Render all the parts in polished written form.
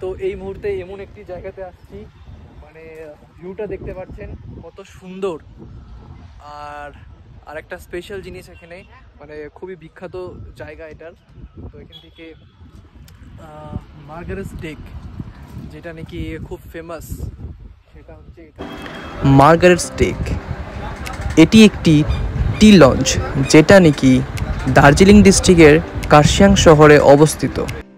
তো এই মুহূর্তে এমন একটি জায়গাতে আসছি, মানে ভিউটা দেখতে পাচ্ছেন কত সুন্দর। আর একটা স্পেশাল জিনিস এখানে, মানে খুবই বিখ্যাত জায়গা এটার। তো এখান থেকে মার্গারেটস টেক, যেটা নাকি খুব ফেমাস, সেটা হচ্ছে এটা মার্গারেটস টেক। এটি একটি টি লঞ্চ যেটা নাকি দার্জিলিং ডিস্ট্রিক্টের কার্শিয়াং শহরে অবস্থিত।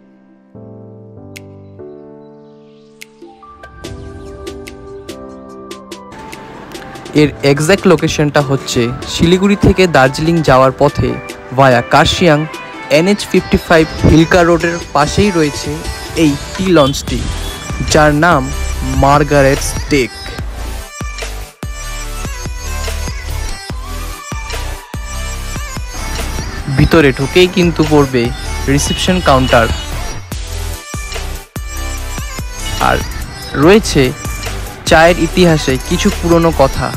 এর এক্স্যাক্ট লোকেশনটা হচ্ছে শিলিগুড়ি থেকে দার্জিলিং যাওয়ার পথে ভায়া কার্শিয়াং NH55 হিলকা রোডের পাশেই রয়েছে এই টি লঞ্চটি, যার নাম মার্গারেটস টেক। ভিতরে ঢুকেই কিন্তু পড়বে রিসেপশন কাউন্টার, আর রয়েছে চায়ের ইতিহাসে কিছু পুরনো কথা।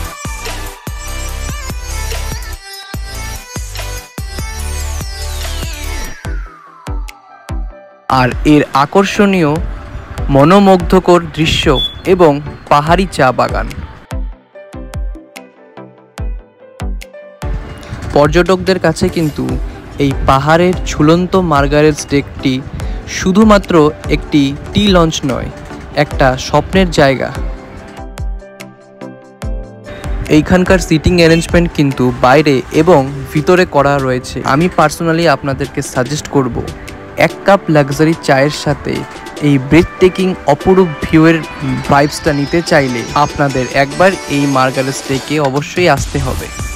আর এর আকর্ষণীয় মনোমুগ্ধকর দৃশ্য এবং পাহাড়ি চা বাগান। পর্যটকদের কাছে কিন্তু এই পাহাড়ের ঝুলন্ত মার্গারেটস টেকটি শুধুমাত্র একটি টি লঞ্চ নয়, একটা স্বপ্নের জায়গা। এইখানকার সিটিং অ্যারেঞ্জমেন্ট কিন্তু বাইরে এবং ভিতরে করা রয়েছে। আমি পার্সোনালি আপনাদেরকে সাজেস্ট করব, 1 কাপ লাক্সারি চায়ের সাথে এই ব্রেথ টেকিং অপরূপ ভিউয়ের ভাইবসটা নিতে চাইলে আপনাদের একবার এই মার্গারেটস টেকে অবশ্যই আসতে হবে।